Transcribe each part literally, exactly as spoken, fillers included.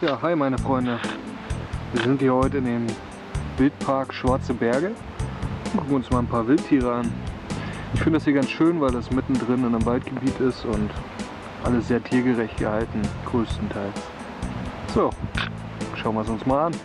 Ja, hi meine Freunde. Wir sind hier heute in dem Wildpark Schwarze Berge und gucken uns mal ein paar Wildtiere an. Ich finde das hier ganz schön, weil das mittendrin in einem Waldgebiet ist und alles sehr tiergerecht gehalten, größtenteils. So, schauen wir es uns mal an.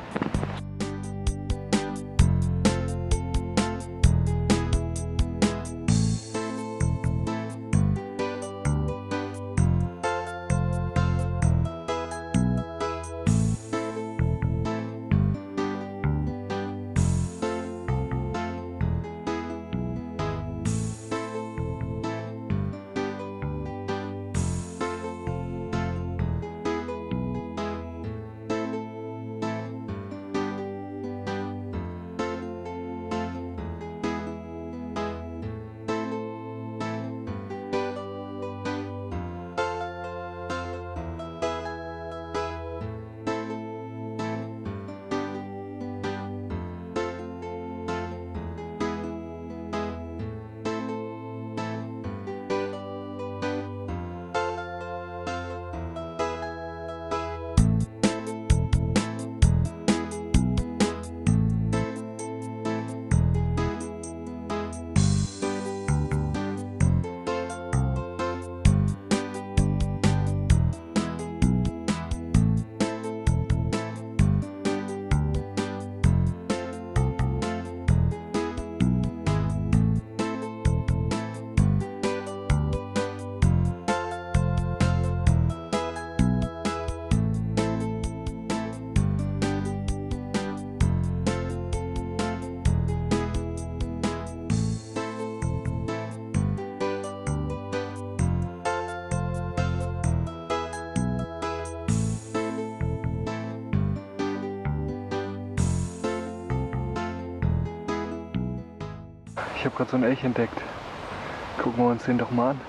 Ich habe gerade so einen Elch entdeckt. Gucken wir uns den doch mal an.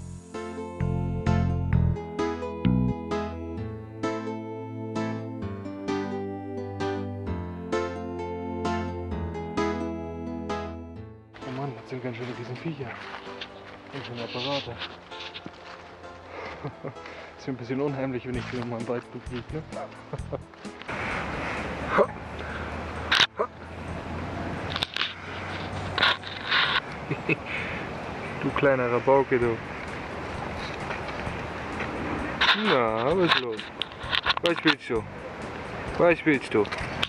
Oh Mann, das sind ganz schöne Riesenviecher. Ganz schöne Apparate. Ist ja ein bisschen unheimlich, wenn ich hier in meinem Wald fliege, ne? Du kleiner Rabauke, du. Na, was ist los? Was willst du? Was willst du?